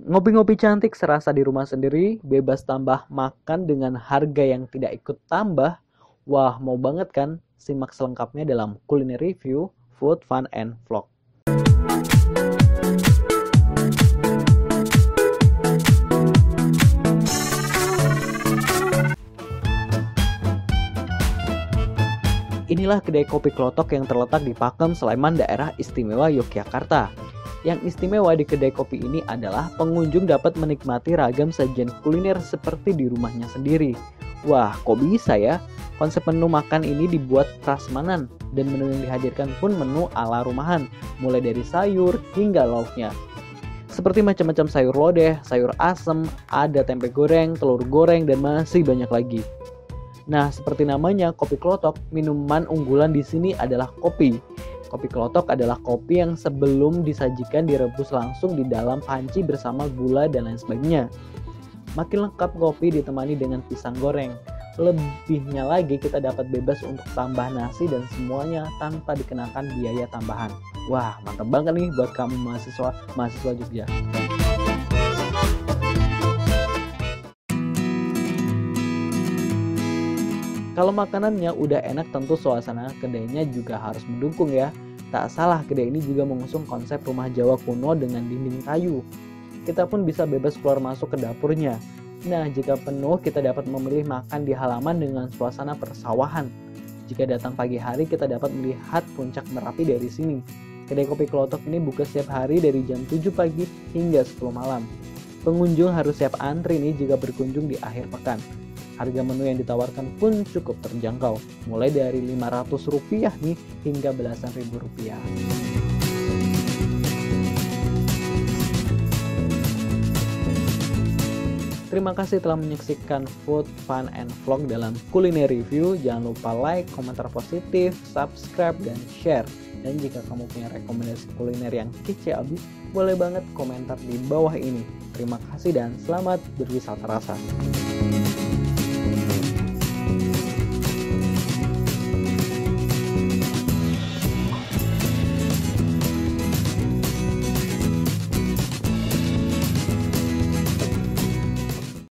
Ngopi-ngopi cantik serasa di rumah sendiri, bebas tambah makan dengan harga yang tidak ikut tambah. Wah, mau banget kan? Simak selengkapnya dalam Kuliner Review, Food, Fun, and Vlog. Inilah kedai kopi Klotok yang terletak di Pakem, Sleman, daerah istimewa Yogyakarta. Yang istimewa di kedai kopi ini adalah pengunjung dapat menikmati ragam sajian kuliner seperti di rumahnya sendiri. Wah, kok bisa ya? Konsep menu makan ini dibuat prasmanan dan menu yang dihadirkan pun menu ala rumahan, mulai dari sayur hingga lauknya. Seperti macam-macam sayur lodeh, sayur asem, ada tempe goreng, telur goreng, dan masih banyak lagi. Nah, seperti namanya, kopi Klotok, minuman unggulan di sini adalah kopi. Kopi Klotok adalah kopi yang sebelum disajikan direbus langsung di dalam panci bersama gula dan lain sebagainya. Makin lengkap kopi ditemani dengan pisang goreng. Lebihnya lagi kita dapat bebas untuk tambah nasi dan semuanya tanpa dikenakan biaya tambahan. Wah, mantap banget nih buat kamu mahasiswa Jogja. Kalau makanannya udah enak, tentu suasana kedainya juga harus mendukung ya. Tak salah, kedai ini juga mengusung konsep rumah Jawa kuno dengan dinding kayu. Kita pun bisa bebas keluar masuk ke dapurnya. Nah, jika penuh, kita dapat memilih makan di halaman dengan suasana persawahan. Jika datang pagi hari, kita dapat melihat puncak Merapi dari sini. Kedai kopi Klotok ini buka setiap hari dari jam 7 pagi hingga 10 malam. Pengunjung harus siap antri nih jika berkunjung di akhir pekan. Harga menu yang ditawarkan pun cukup terjangkau, mulai dari Rp500 nih hingga belasan ribu rupiah. Terima kasih telah menyaksikan Food, Fun, and Vlog dalam Kuliner Review. Jangan lupa like, komentar positif, subscribe, dan share. Dan jika kamu punya rekomendasi kuliner yang kece abis, boleh banget komentar di bawah ini. Terima kasih dan selamat berwisata rasa.